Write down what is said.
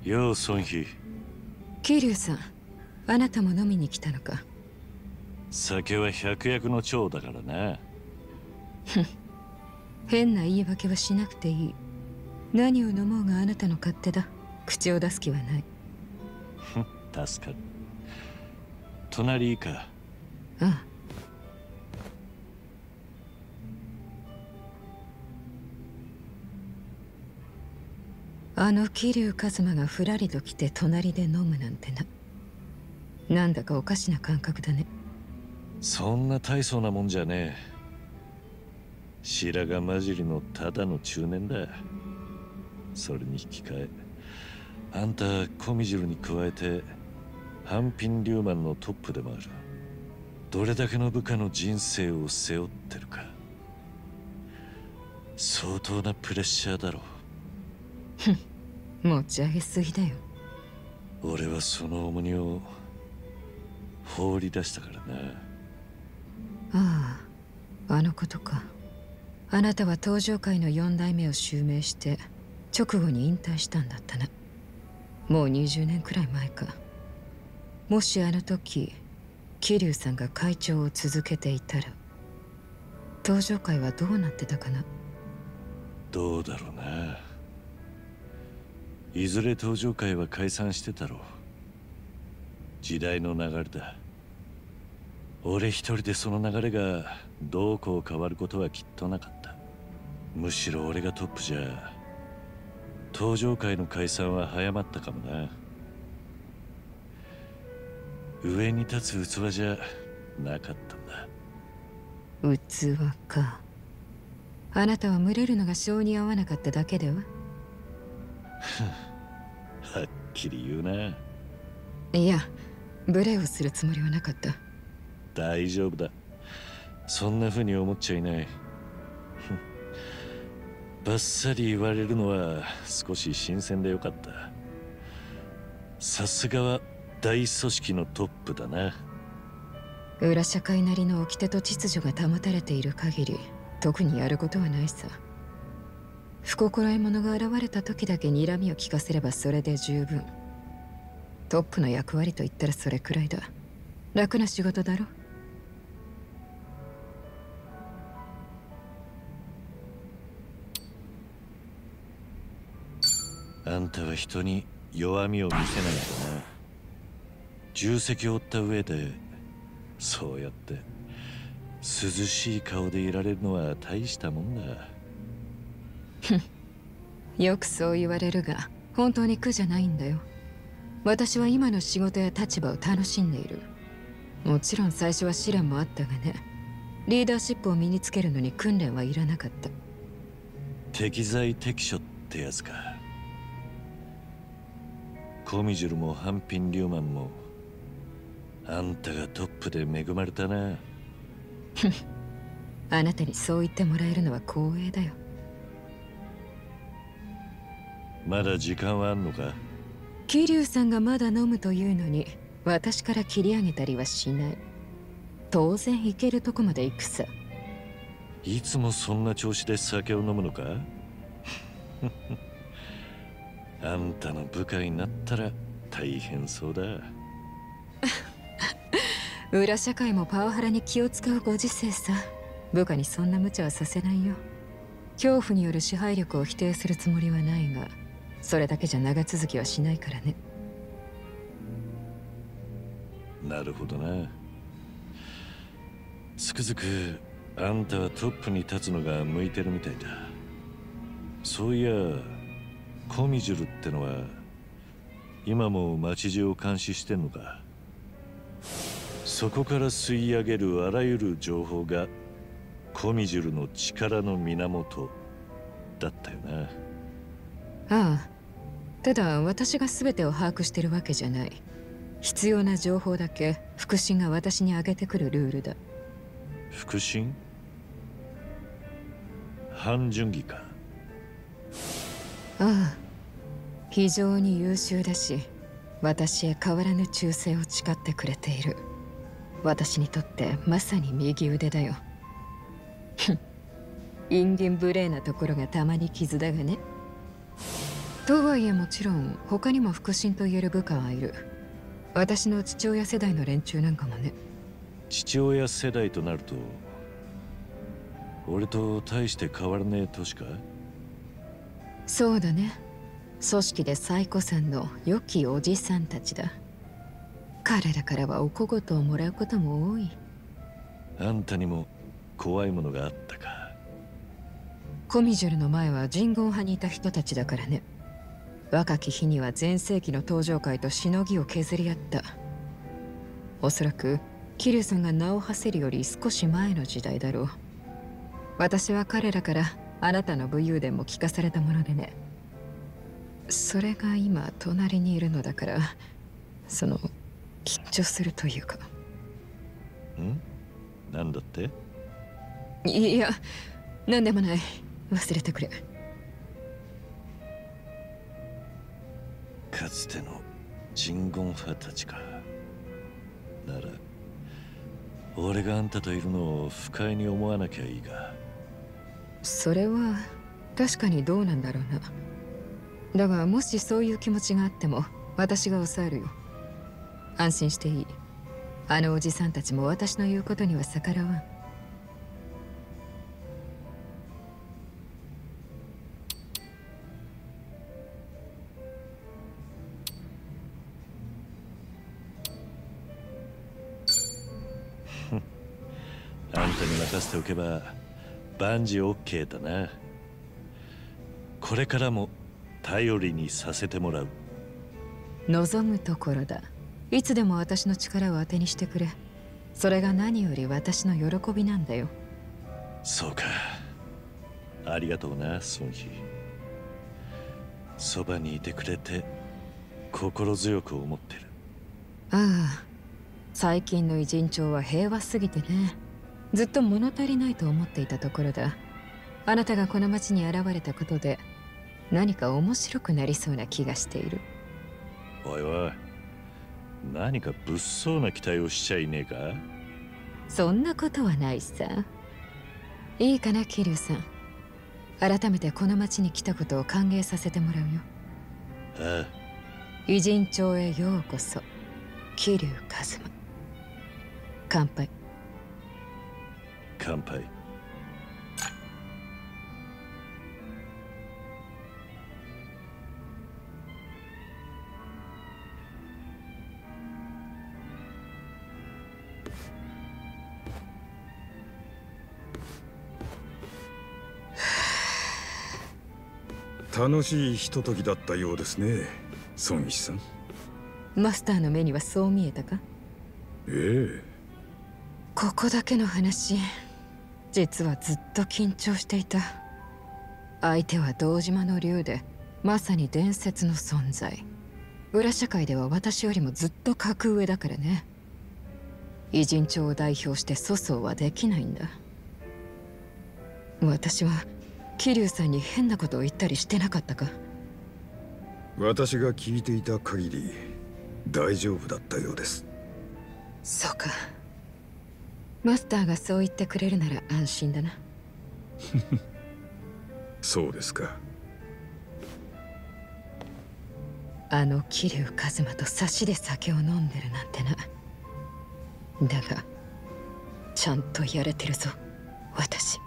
よう孫妃。 桐生さん、あなたも飲みに来たのか。 酒は百薬の長だからな。 変な言い訳はしなくていい。何を飲もうがあなたの勝手だ。口を出す気はない。 助かる。隣いいか。 ああ。あの桐生一馬がふらりと来て隣で飲むなんてな。なんだかおかしな感覚だね。 そんな大層なもんじゃねえ。白髪混じりのただの中年だ。それに引き換えあんた小見汁に加えて半品リューマンのトップでもある。どれだけの部下の人生を背負ってるか。相当なプレッシャーだろう。持ち上げすぎだよ。 俺はその重荷を放り出したからな。 ああ、あのことか。あなたは登場界の4代目を襲名して直後に引退したんだったな。もう20年くらい前か。もしあの時桐生さんが会長を続けていたら登場界はどうなってたかな。 どうだろうな。いずれ登場界は解散してたろう。時代の流れだ。俺一人でその流れがどうこう変わることはきっとなかった。むしろ俺がトップじゃ登場界の解散は早まったかもな。上に立つ器じゃなかったんだ。 器か。あなたは群れるのが性に合わなかっただけでは。 はっきり言うな。 いや、無礼をするつもりはなかった。 大丈夫だ。そんな風に思っちゃいない。バッサリ言われるのは少し新鮮でよかった。さすがは大組織のトップだな。 裏社会なりの掟と秩序が保たれている限り特にやることはないさ。不心得者が現れた時だけ睨みを利かせればそれで十分。トップの役割と言ったらそれくらいだ。楽な仕事だろ。 あんたは人に弱みを見せないんだな。重責を負った上でそうやって涼しい顔でいられるのは大したもんだ。 よくそう言われるが本当に苦じゃないんだよ。私は今の仕事や立場を楽しんでいる。もちろん最初は試練もあったがね。リーダーシップを身につけるのに訓練はいらなかった。 適材適所ってやつか。コミジュルも半品リューマンもあんたがトップで恵まれたな。 あなたにそう言ってもらえるのは光栄だよ。 まだ時間はあんのか。 桐生さんがまだ飲むというのに私から切り上げたりはしない。当然行けるとこまで行くさ。 いつもそんな調子で酒を飲むのか。あんたの部下になったら大変そうだ。 裏社会もパワハラに気を使うご時世さ。部下にそんな無茶はさせないよ。恐怖による支配力を否定するつもりはないが、それだけじゃ長続きはしないからね。 なるほどな。つくづくあんたはトップに立つのが向いてるみたいだ。そういやコミジュルってのは今も町中を監視してんのか。そこから吸い上げるあらゆる情報がコミジュルの力の源だったよな。 ああ、ただ私が全てを把握してるわけじゃない。必要な情報だけ腹心が私に上げてくるルールだ。 腹心？半純義か。 ああ、非常に優秀だし私へ変わらぬ忠誠を誓ってくれている。私にとってまさに右腕だよ。陰銀無礼なところがたまに傷だがね。 とはいえもちろん他にも腹心と言える部下はいる。私の父親世代の連中なんかもね。 父親世代となると俺と大して変わらねえ年か。 そうだね。組織で最古参の良きおじさんたちだ。彼らからはお小言をもらうことも多い。 あんたにも怖いものがあったか。 コミジュルの前は人言派にいた人たちだからね。若き日には全盛期の登場界としのぎを削り合った。おそらくキリュウさんが名を馳せるより少し前の時代だろう。私は彼らからあなたの武勇伝も聞かされたものでね。それが今隣にいるのだから、緊張するというか。 なんだって？ いや、なんでもない。忘れてくれ。 かつての人言派たちか。なら俺があんたといるのを不快に思わなきゃいいが。 それは確かにどうなんだろうな。だがもしそういう気持ちがあっても私が抑えるよ。安心していい。あのおじさんたちも私の言うことには逆らわん。 あんたに任せておけば万事 OK だな。これからも頼りにさせてもらう。 望むところだ。いつでも私の力を当てにしてくれ。それが何より私の喜びなんだよ。 そうか。ありがとうな、ソンヒ。そばにいてくれて心強く思ってる。 ああ、最近の偉人帳は平和すぎてね。ずっと物足りないと思っていたところだ。あなたがこの町に現れたことで何か面白くなりそうな気がしている。 おいおい、何か物騒な期待をしちゃいねえか？ そんなことはないさ。いいかな、キリュウさん。改めてこの町に来たことを歓迎させてもらうよ。 ああ。 偉人帳へようこそ、キリュウカズマ。乾杯。 乾杯。 楽しいひとときだったようですね、ソンヒさん。 マスターの目にはそう見えたか？ ええ。 ここだけの話、実はずっと緊張していた。相手は堂島の竜で、まさに伝説の存在。裏社会では私よりもずっと格上だからね。偉人帳を代表して粗相はできないんだ。私はキリュウさんに変なことを言ったりしてなかったか？ 私が聞いていた限り大丈夫だったようです。 そうか。マスターがそう言ってくれるなら安心だな。 そうですか。 あの桐生一馬と差しで酒を飲んでるなんてな。だがちゃんとやれてるぞ私。